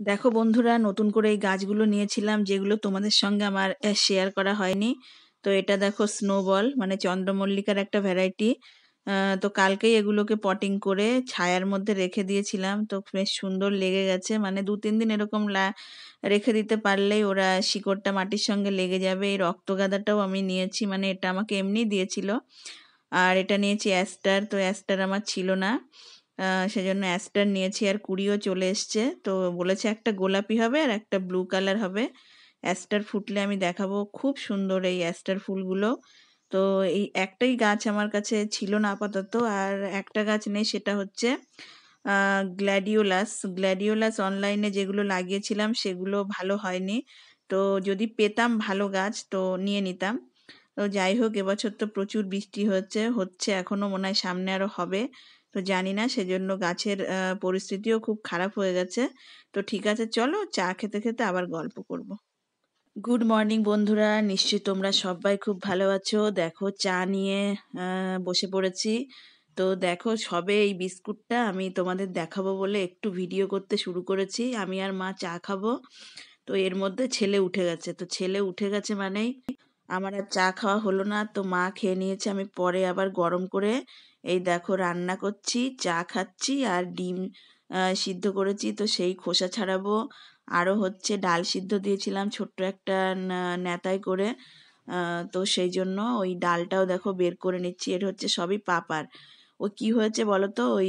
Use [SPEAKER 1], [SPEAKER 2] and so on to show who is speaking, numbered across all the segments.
[SPEAKER 1] দেখো বন্ধুরা, নতুন করে এই গাছগুলো নিয়েছিলাম যেগুলো তোমাদের সঙ্গে আমার শেয়ার করা হয়নি। তো এটা দেখো স্নোবল, মানে চন্দ্রমল্লিকার একটা ভ্যারাইটি। তো কালকেই এগুলোকে পটিং করে ছায়ার মধ্যে রেখে দিয়েছিলাম, তো বেশ সুন্দর লেগে গেছে। মানে 2-3 দিন এরকম রেখে দিতে পারলেই ওরা শিকড়টা মাটির সঙ্গে লেগে যাবে। এই রক্তগাঁদাটাও আমি নিয়েছি, মানে এটা আমাকে এমনি দিয়েছিল। আর এটা নিয়েছি অ্যাস্টার, তো অ্যাস্টার আমার ছিল না। সেজন্য অ্যাস্টার নিয়েছি, আর কুড়িও চলে এসছে। তো বলেছে একটা গোলাপি হবে আর একটা ব্লু কালার হবে। অ্যাস্টার ফুটলে আমি দেখাবো, খুব সুন্দর এই অ্যাস্টার ফুলগুলো। তো এই একটাই গাছ আমার কাছে ছিল না আপাতত, আর একটা গাছ নেই, সেটা হচ্ছে গ্ল্যাডিওলাস। গ্ল্যাডিওলাস অনলাইনে যেগুলো লাগিয়েছিলাম সেগুলো ভালো হয়নি। তো যদি পেতাম ভালো গাছ তো নিয়ে নিতাম। তো যাই হোক, এবছর তো প্রচুর বৃষ্টি হচ্ছে এখনো, মনে হয় সামনে আরো হবে। তো জানি না, সেজন্য গাছের পরিস্থিতিও খুব খারাপ হয়ে গেছে। তো ঠিক আছে, চলো চা খেতে খেতে আবার গল্প করব। গুড মর্নিং বন্ধুরা, নিশ্চয়ই তোমরা সবাই খুব ভালো আছো। দেখো চা নিয়ে বসে পড়েছি। তো দেখো, সবে এই বিস্কুটটা আমি তোমাদের দেখাবো বলে একটু ভিডিও করতে শুরু করেছি। আমি আর মা চা খাবো। তো এর মধ্যে ছেলে উঠে গেছে, তো ছেলে উঠে গেছে মানেই আমার আর চা খাওয়া হলো না। তো মা খেয়ে নিয়েছে, আমি পরে আবার গরম করে এই দেখো রান্না করছি, চা খাচ্ছি, আর ডিম সিদ্ধ করেছি, তো সেই খোসা ছাড়াবো। আরও হচ্ছে ডাল সিদ্ধ দিয়েছিলাম ছোট্ট একটা নেতায় করে। তো সেই জন্য ওই ডালটাও দেখো বের করে নিচ্ছি। এটা হচ্ছে সবই পাপার। ও কি হয়েছে বলো তো, ওই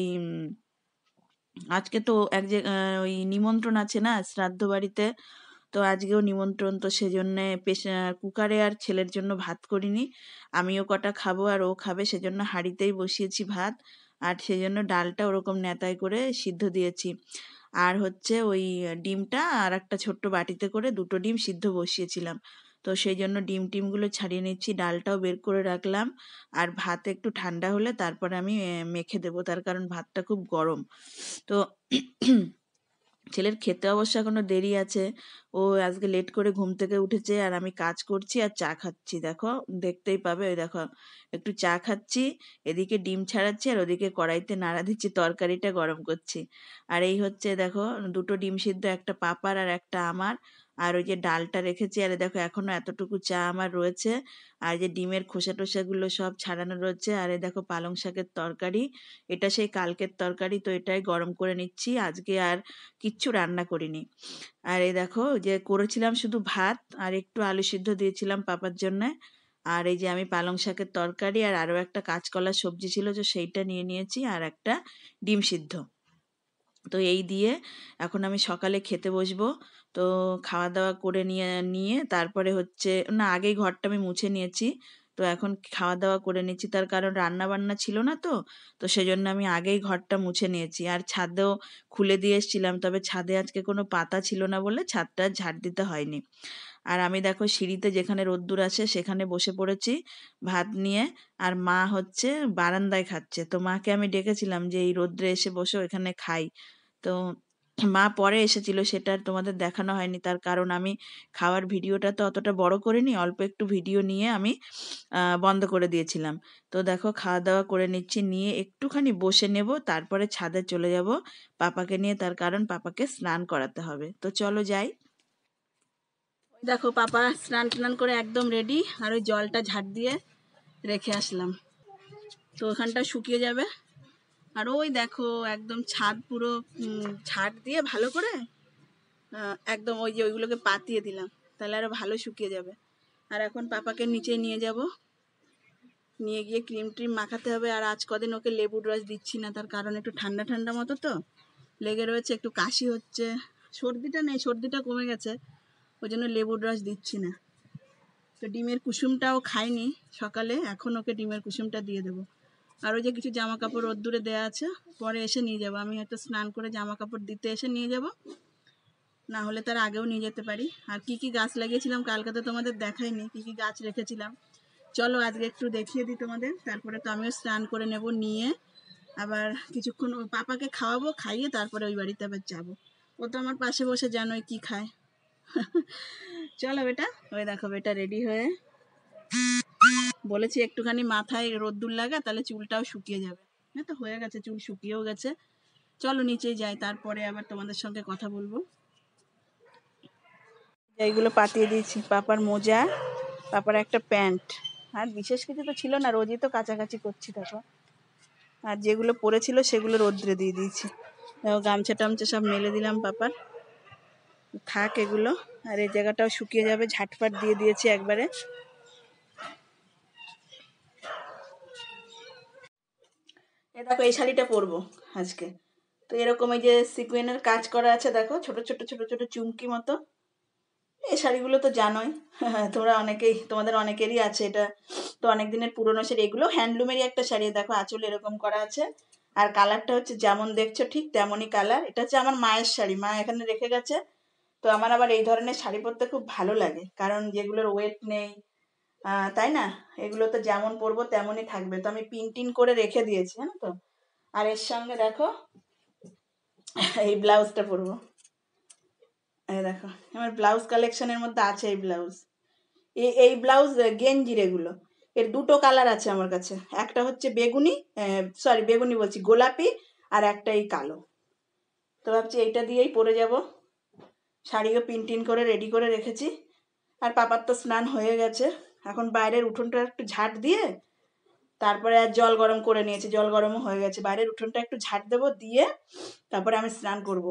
[SPEAKER 1] আজকে তো ওই নিমন্ত্রণ আছে না, শ্রাদ্ধ বাড়িতে। তো আজকেও নিমন্ত্রণ, তো সেজন্য কুকারে আর ছেলের জন্য ভাত করিনি। আমিও কটা খাবো আর ও খাবে, সেজন্য হাঁড়িতেই বসিয়েছি ভাত। আর সেজন্য ডালটা ওরকম নেতায় করে সিদ্ধ দিয়েছি। আর হচ্ছে ওই ডিমটা আর একটা ছোট্ট বাটিতে করে 2টো ডিম সিদ্ধ বসিয়েছিলাম। তো সেই জন্য ডিমগুলো ছাড়িয়ে নিচ্ছি, ডালটাও বের করে রাখলাম। আর ভাত একটু ঠান্ডা হলে তারপরে আমি মেখে দেবো, তার কারণ ভাতটা খুব গরম। তো ছেলের খেতে অবশ্য এখনো দেরি আছে। ও আজকে লেট করে ঘুম থেকে উঠেছে, আর আমি কাজ করছি আর চা খাচ্ছি। দেখো, দেখতেই পাবে, ওই দেখো একটু চা খাচ্ছি, এদিকে ডিম ছাড়াচ্ছি, আর ওদিকে কড়াইতে নাড়া দিচ্ছি, তরকারিটা গরম করছি। আর এই হচ্ছে দেখো 2টো ডিম সিদ্ধ, একটা পাপার আর একটা আমার। আর ওই যে ডালটা রেখেছি, আর দেখো এখনো এতটুকু চা আমার রয়েছে। আর যে ডিমের খোসা টোসাগুলো সব ছাড়ানো রয়েছে। আর এই দেখো পালং শাকের তরকারি, এটা সেই কালকের তরকারি, তো এটাই গরম করে নিচ্ছি। আজকে আর কিচ্ছু রান্না করিনি। আর এই দেখো যে করেছিলাম শুধু ভাত, আর একটু আলু সিদ্ধ দিয়েছিলাম পাপার জন্যে। আর এই যে আমি পালং শাকের তরকারি আর আরও একটা কাঁচকলার সবজি ছিল, যে সেইটা নিয়ে নিয়েছি, আর একটা ডিম সিদ্ধ। তো এই দিয়ে এখন আমি সকালে খেতে বসবো। তো খাওয়া দাওয়া করে নিয়ে নিয়ে তারপরে হচ্ছে, না আগেই ঘরটা আমি মুছে নিয়েছি। তো এখন খাওয়া দাওয়া করে নিচ্ছি, তার কারণ রান্না বান্না ছিল না। তো তো সেজন্য আমি আগেই ঘরটা মুছে নিয়েছি। আর ছাদেও খুলে দিয়ে এসেছিলাম, তবে ছাদে আজকে কোনো পাতা ছিল না বলে ছাদটা ঝাড় দিতে হয়নি। আর আমি দেখো সিঁড়িতে যেখানে রোদ্দুর আছে সেখানে বসে পড়েছি ভাত নিয়ে। আর মা হচ্ছে বারান্দায় খাচ্ছে। তো মাকে আমি ডেকেছিলাম যে এই রোদ্রে এসে বসো, এখানে খাই। তো মা পরে এসেছিল, সেটা আর তোমাদের দেখানো হয়নি, তার কারণ আমি খাওয়ার ভিডিওটা তো অতটা বড় করিনি, অল্প একটু ভিডিও নিয়ে আমি বন্ধ করে দিয়েছিলাম। তো দেখো খাওয়া দাওয়া করে নিচ্ছি, নিয়ে একটুখানি বসে নেব, তারপরে ছাদে চলে যাব পাপাকে নিয়ে, তার কারণ পাপাকে স্নান করাতে হবে। তো চলো যাই। দেখো পাপা স্নান টান করে একদম রেডি, আর ওই জলটা ঝাড় দিয়ে রেখে আসলাম, তো ওখানটা শুকিয়ে যাবে। আর ওই দেখো একদম ছাদ পুরো ঝাড় দিয়ে ভালো করে একদম ওই যে ওইগুলোকে পাতিয়ে দিলাম, তাহলে আরো ভালো শুকিয়ে যাবে। আর এখন পাপাকে নিচে নিয়ে যাব, নিয়ে গিয়ে ক্রিম ট্রিম মাখাতে হবে। আর আজ কদিন ওকে লেবুর রস দিচ্ছি না, তার কারণ একটু ঠান্ডা ঠান্ডা মতো তো লেগে রয়েছে, একটু কাশি হচ্ছে। সর্দিটা নেই, সর্দিটা কমে গেছে, ওই জন্য লেবুর রস দিচ্ছি না। তো ডিমের কুসুমটাও খাইনি সকালে, এখন ওকে ডিমের কুসুমটা দিয়ে দেবো। আর ওই যে কিছু জামা কাপড় রোদ্দুরে দেওয়া আছে, পরে এসে নিয়ে যাবো। আমি হয়তো স্নান করে জামা কাপড় দিতে এসে নিয়ে যাব, না হলে তার আগেও নিয়ে যেতে পারি। আর কি কি গাছ লাগিয়েছিলাম কালকে তো তোমাদের দেখাইনি, কি কি গাছ রেখেছিলাম। চলো আজকে একটু দেখিয়ে দিই তোমাদের, তারপরে তো আমিও স্নান করে নেব, নিয়ে আবার কিছুক্ষণ পাপাকে খাওয়াবো, খাইয়ে তারপরে ওই বাড়িতে আবার যাবো। ও তো আমার পাশে বসে জানোই কি খায়। চলো বেটা, ওই দেখো বেটা রেডি হয়ে, বলেছি একটুখানি মাথায় রোদ্দুর লাগা, তাহলে চুলটাও শুকিয়ে যাবে। হ্যাঁ, তো হয়ে গেছে, চুল শুকিয়েও গেছে। চলো নিচেই যাই, তারপরে আবার তোমাদের সঙ্গে কথা বলবো। এইগুলো পাতিয়ে দিয়েছি, পাপার মোজা, পাপার একটা প্যান্ট। আর বিশেষ কিছু তো ছিল না, রোজই তো কাচাকাচি করছি দেখো। আর যেগুলো পরেছিল সেগুলো রোদ্রে দিয়ে দিয়েছি। দেখো গামছা টামছা সব মেলে দিলাম পাপার, থাক এগুলো। আর এই জায়গাটাও শুকিয়ে যাবে, ঝাটপাট দিয়ে দিয়েছি একবারে। এ দেখো এই শাড়িটা পরবো আজকে। তো এরকম এই যে সিকুয়েনের কাজ করা আছে দেখো, ছোট ছোট ছোট ছোট চুমকি মতো। এই শাড়িগুলো তো জানোই, তোমরা অনেকেই, তোমাদের অনেকেরই আছে এটা। তো অনেক দিনের পুরনো শাড়ি, এগুলো হ্যান্ডলুমেরই একটা শাড়ি। দেখো আঁচল এরকম করা আছে, আর কালারটা হচ্ছে যেমন দেখছো ঠিক তেমনই কালার। এটা হচ্ছে আমার মায়ের শাড়ি, মা এখানে রেখে গেছে। তো আমার আবার এই ধরনের শাড়ি পরতে খুব ভালো লাগে, কারণ যেগুলোর ওয়েট নেই, তাই না, এগুলো তো যেমন পরবো তেমনই থাকবে। তো আমি পিন টিন করে রেখে দিয়েছি, জানো তো। আর এর সঙ্গে দেখো এই ব্লাউজটা পরবো। এই দেখো আমার ব্লাউজ কালেকশনের মধ্যে আছে এই ব্লাউজ। এই ব্লাউজ গেঞ্জির এগুলো, এর দুটো কালার আছে আমার কাছে। একটা হচ্ছে বেগুনি, সরি বেগুনি বলছি, গোলাপি। আর একটা এই কালো। তো ভাবছি এইটা দিয়েই পরে যাব। শাড়িও পিন টিন করে রেডি করে রেখেছি। আর পাপার তো স্নান হয়ে গেছে, এখন বাইরের উঠোনটা একটু ঝাঁট দিয়ে তারপরে আর জল গরম করে নিয়েছি, জল গরমও হয়ে গেছে। বাইরের উঠোনটা একটু ঝাঁট দেবো, দিয়ে তারপরে আমি স্নান করব।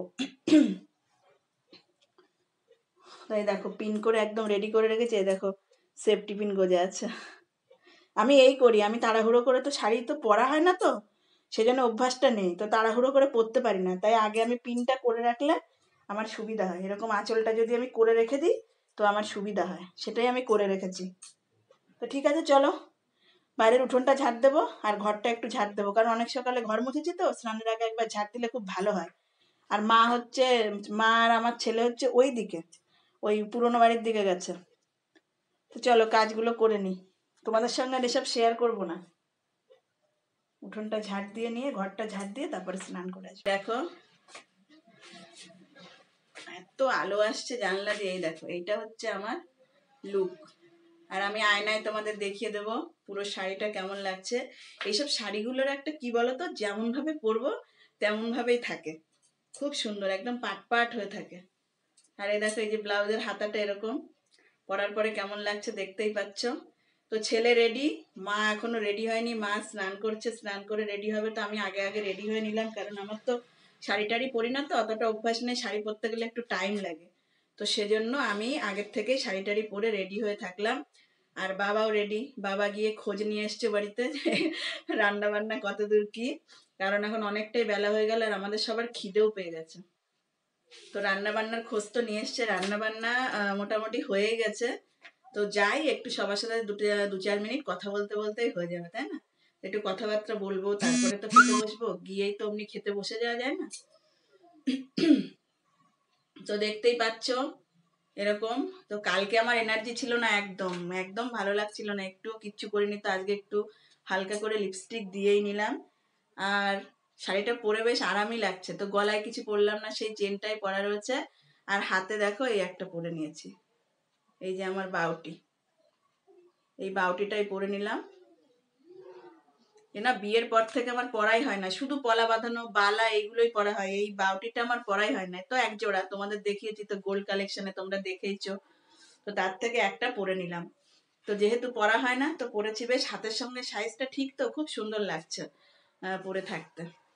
[SPEAKER 1] তো এই দেখো পিন করে একদম রেডি করে রেখেছি, এই দেখো সেফটি পিন গোজা আছে। আমি এই করি, আমি তাড়াহুড়ো করে তো শাড়ি তো পরা হয় না, তো সেজন্য অভ্যাসটা নেই, তো তাড়াহুড়ো করে পরতে পারি না। তাই আগে আমি পিনটা করে রাখলে আমার সুবিধা হয়। এরকম আঁচলটা যদি আমি করে রেখে দিই তো আমার সুবিধা হয়, সেটাই আমি করে রেখেছি। তো ঠিক আছে চলো, বাইরের উঠোনটা ঝাড় দেবো আর ঘরটা একটু ঝাড় দেবো, কারণ অনেক সকালে ঘর মুছেছি তো, স্নানের আগে একবার ঝাড় দিলে খুব ভালো হয়। আর মা হচ্ছে, মা আর আমার ছেলে হচ্ছে ওই দিকে, ওই পুরোনো বাড়ির দিকে গেছে। তো চলো কাজগুলো করে নিই, তোমাদের সঙ্গে আর এসব শেয়ার করবো না। উঠোনটা ঝাড় দিয়ে নিয়ে, ঘরটা ঝাড় দিয়ে তারপরে স্নান করে আসবো। দেখো এত আলো আসছে জানলা দিয়ে, এই দেখো এইটা হচ্ছে আমার লুক। আর আমি আয়নায় তোমাদের দেখিয়ে দেবো পুরো শাড়িটা কেমন লাগছে। এইসব শাড়িগুলোর একটা কি বলতো, যেমন ভাবে পরবো তেমন ভাবেই থাকে, খুব সুন্দর, একদম পাট পাট হয়ে থাকে। আর এই দেখো এই যে ব্লাউজের হাতাটা এরকম, পরার পরে কেমন লাগছে দেখতেই পাচ্ছ। তো ছেলে রেডি, মা এখনো রেডি হয়নি, মা স্নান করছে, স্নান করে রেডি হবে। তো আমি আগে আগে রেডি হয়ে নিলাম, কারণ আমার তো শাড়ি টাড়ি পরি না, তো অতটা অভ্যাস নেই, শাড়ি পরতে গেলে একটু টাইম লাগে। তো সেজন্য আমি আগের থেকেই শাড়ি টাড়ি পরে রেডি হয়ে থাকলাম। আর বাবাও রেডি, বাবা গিয়ে খোঁজ নিয়ে এসছে বাড়িতে রান্না বান্না কত দূর কি, কারণ এখন অনেকটাই বেলা হয়ে গেল আর আমাদের সবার খিদেও পেয়ে গেছে। তো রান্না বান্নার খোঁজ তো নিয়ে এসছে, রান্না বান্না মোটামুটি হয়ে গেছে। তো যাই একটু সবার সাথে দু চার মিনিট কথা বলতে বলতেই হয়ে যাবে, তাই না। একটু কথাবার্তা বলবো, তারপরে তো খেতে বসবো, গিয়েই তো অমনি খেতে বসে যাওয়া যায় না। তো দেখতেই পাচ্ছ এরকম। তো কালকে আমার এনার্জি ছিল না, একদম একদম ভালো লাগছিল না, একটু কিচ্ছু করিনি। তো আজকে একটু হালকা করে লিপস্টিক দিয়েই নিলাম। আর শাড়িটা পরে বেশ আরামই লাগছে। তো গলায় কিছু পরলাম না, সেই চেনটাই পরা রয়েছে। আর হাতে দেখো এই একটা পরে নিয়েছি, এই যে আমার বাউটি, এই বাউটিটাই পরে নিলাম। না বিয়ের পর থেকে আমার পরাই হয় না, শুধু পলা বাঁধানো বালা এইগুলোই পরা হয়, এই বাউটিটা আমার পরাই হয় না। তো এক জোড়া তোমাদের দেখিয়েছি তো গোল্ড কালেকশনে, তোমরা দেখেইছো। তো তার থেকে একটা পরে নিলাম। তো যেহেতু পরা হয় না তো পরেছি, বেশ হাতের সঙ্গে সাইজটা ঠিক, তো খুব সুন্দর লাগছে পরে থাকতে।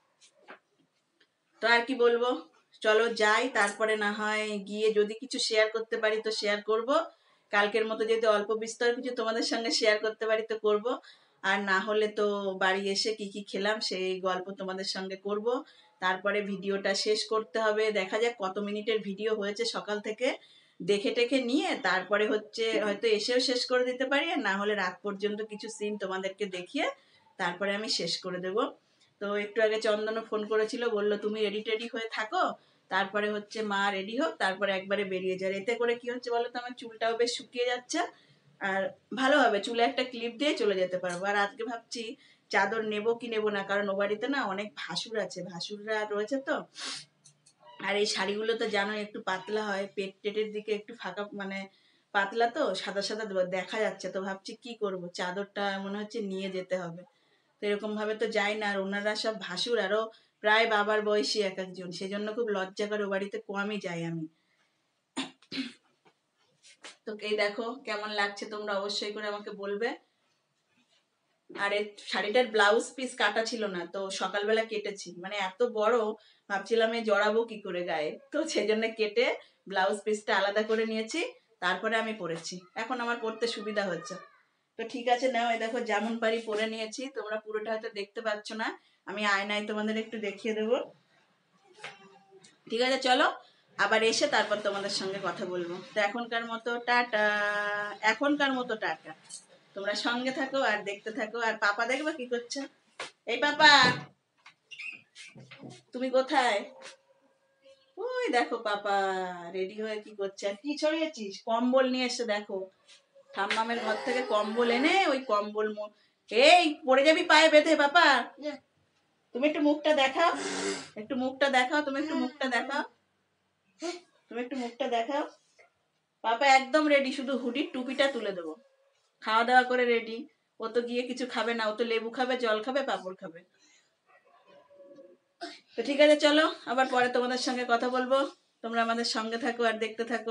[SPEAKER 1] তো আর কি বলবো, চলো যাই, তারপরে না হয় গিয়ে যদি কিছু শেয়ার করতে পারি তো শেয়ার করব। কালকের মতো যদি অল্প বিস্তর কিছু তোমাদের সঙ্গে শেয়ার করতে পারি তো করব। আর না হলে তো বাড়ি এসে কি কি খেলাম সেই গল্প তোমাদের সঙ্গে করব। তারপরে ভিডিওটা শেষ করতে হবে, দেখা যাক কত মিনিটের ভিডিও হয়েছে সকাল থেকে, দেখে টেখে নিয়ে তারপরে হচ্ছে হয়তো এসেও শেষ করে দিতে পারি, আর না হলে রাত পর্যন্ত কিছু সিন তোমাদেরকে দেখিয়ে তারপরে আমি শেষ করে দেব। তো একটু আগে চন্দনও ফোন করেছিল, বলল তুমি রেডি টেডি হয়ে থাকো, তারপরে হচ্ছে মা রেডি হোক, তারপরে একবারে বেরিয়ে যায়। এতে করে কি হচ্ছে বলো তো, আমার চুলটাও বেশ শুকিয়ে যাচ্ছে, আর ভালো হবে, চুলে একটা ক্লিপ দিয়ে চলে যেতে পারবো। আর আজকে ভাবছি চাদর নেব কি নেব না, কারণ ও বাড়িতে না অনেক ভাসুর আছে, ভাসুররা রয়েছে তো। আর এই শাড়িগুলো তো জানো একটু পাতলা হয়, পেট টেটের দিকে একটু ফাঁকা, মানে পাতলা, তো সাদা সাদা দেখা যাচ্ছে। তো ভাবছি কি করব, চাদরটা মনে হচ্ছে নিয়ে যেতে হবে। তো এরকম ভাবে তো যাই না, আর ওনারা সব ভাসুর, আরো প্রায় বাবার বয়সী এক একজন, সেজন্য খুব লজ্জা করে, ও বাড়িতে কমই যাই আমি। তো এই দেখো কেমন লাগছে তোমরা অবশ্যই করে আমাকে বলবে। আর এই শাড়িটার ব্লাউজ পিস কাটা ছিল না, তো সকালবেলা কেটেছি, মানে এত বড় ভাবছিলাম এই জড়াবো কি করে গায়ে, তো সেজন্য কেটে ব্লাউজ পিসটা আলাদা করে নিয়েছি, তারপরে আমি পরেছি। এখন আমার পরতে সুবিধা হচ্ছে। তো ঠিক আছে, নাও এই দেখো যেমন পারি পরে নিয়েছি। তোমরা পুরোটা হয়তো দেখতে পাচ্ছ না, আমি আয়নায় তোমাদের একটু দেখিয়ে দেবো। ঠিক আছে, চলো আবার এসে তারপর তোমাদের সঙ্গে কথা বলবো। তো এখনকার মতো টাটা। এখনকার মতো টাটা। তোমরা সঙ্গে থাকো আর দেখতে থাকো। আর পাপা দেখবে কি করছে। এই পাপা, তুমি কোথায়? ওই দেখো পাপা রেডি হয়ে কি করছে। আর কি ছড়িয়েছিস? কম্বল নিয়ে এসে দেখো, ঠাম্মামের ঘর থেকে কম্বল এনে ওই কম্বল এই পড়ে যাবি পায়ে বেঁধে। পাপা তুমি একটু মুখটা দেখাও, একটু মুখটা দেখাও, তুমি একটু মুখটা দেখাও, তুমি একটু মুখটা দেখাও। পাপা একদম রেডি, শুধু হুডির টুপিটা তুলে দেবো। খাওয়া দাওয়া করে রেডি। ও তো গিয়ে কিছু খাবে না, ও তো লেবু খাবে, জল খাবে, পাঁপড় খাবে। তো ঠিক আছে, চলো আবার পরে তোমাদের সঙ্গে কথা বলবো। তোমরা আমাদের সঙ্গে থাকো আর দেখতে থাকো।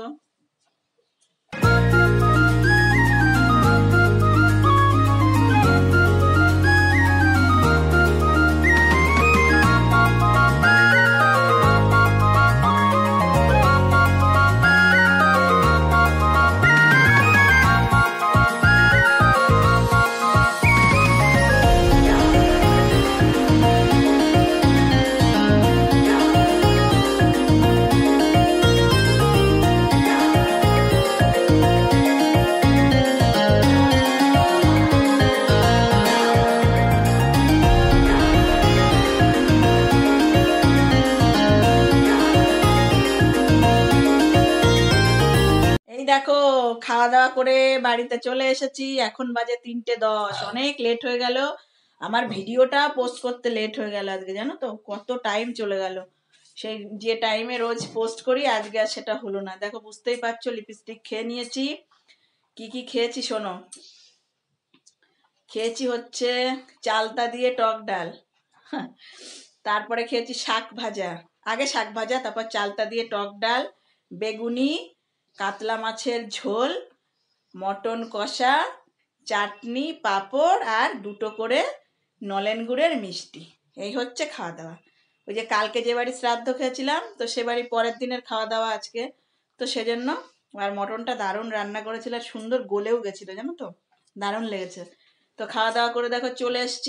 [SPEAKER 1] এই দেখো খাওয়া দাওয়া করে বাড়িতে চলে এসেছি। এখন বাজে 3:10, অনেক লেট হয়ে গেল। আমার ভিডিওটা পোস্ট করতে লেট হয়ে গেল আজকে, জানো তো কত টাইম চলে গেল। সেই যে টাইমে রোজ পোস্ট করি আজকে আর সেটা হলো না। দেখো বুঝতেই পারছো, লিপস্টিক খেয়ে নিয়েছি। কি কি খেয়েছি শোনো। খেয়েছি হচ্ছে চালতা দিয়ে টক ডাল, তারপরে খেয়েছি শাক ভাজা। আগে শাক ভাজা, তারপর চালতা দিয়ে টক ডাল, বেগুনি, কাতলা মাছের ঝোল, মটন কষা, চাটনি, পাঁপড় আর 2টো করে নলেন গুড়ের মিষ্টি। এই হচ্ছে খাওয়া দাওয়া। ওই যে কালকে যে বাড়ি শ্রাদ্ধ খেয়েছিলাম, তো সে বাড়ি পরের দিনের খাওয়া দাওয়া আজকে, তো সেজন্য। আর মটনটা দারুণ রান্না করেছিল, আর সুন্দর গলেও গেছিল, জানো তো, দারুণ লেগেছে। তো খাওয়া দাওয়া করে দেখো চলে এসছি।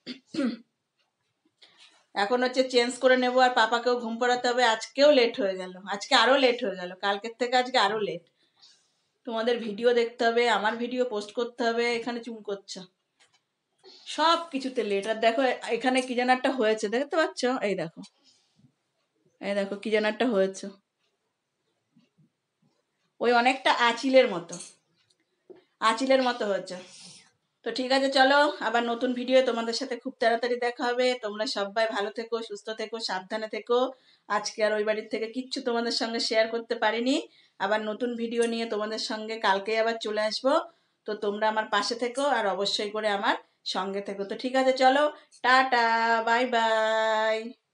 [SPEAKER 1] এখন হচ্ছে চেঞ্জ করে নেব, আর পাপাকেও ঘুম পাড়াতে হবে। আজকেও লেট হয়ে গেল, আজকে আরো লেট হয়ে গেল, কালকের থেকে আজকে আরো লেট। তোমাদের ভিডিও দেখতে হবে, আমার ভিডিও পোস্ট করতে হবে, এখানে চুম করছে, সব কিছুতে লেট। আর দেখো এখানে কি যেন একটা হয়েছে, দেখতে পাচ্ছ? এই দেখো, এই দেখো কি যেন একটা হয়েছে, ওই অনেকটা আঁচিলের মতো, আঁচিলের মতো হয়েছে। তো ঠিক আছে, চলো আবার নতুন ভিডিও তোমাদের সাথে খুব তাড়াতাড়ি দেখা হবে। তোমরা সবাই ভালো থেকো, সুস্থ থেকো, সাবধানে থেকো। আজকে আর ওই বাড়ির থেকে কিচ্ছু তোমাদের সঙ্গে শেয়ার করতে পারিনি। আবার নতুন ভিডিও নিয়ে তোমাদের সঙ্গে কালকেই আবার চলে আসবো। তো তোমরা আমার পাশে থেকো আর অবশ্যই করে আমার সঙ্গে থেকো। তো ঠিক আছে, চলো টাটা, বাই বাই।